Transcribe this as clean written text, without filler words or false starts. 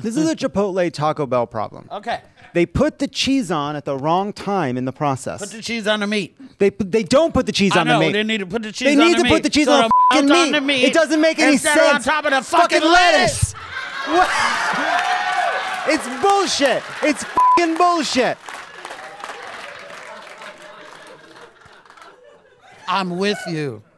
This is a Chipotle Taco Bell problem. Okay. They put the cheese on at the wrong time in the process. Put the cheese on the meat. They don't put the cheese on the meat. They need to put the cheese They on the meat. need to put the cheese So on the fucking meat. It doesn't make any sense. Instead of on top of the fucking lettuce. What? It's bullshit. It's fucking bullshit. I'm with you.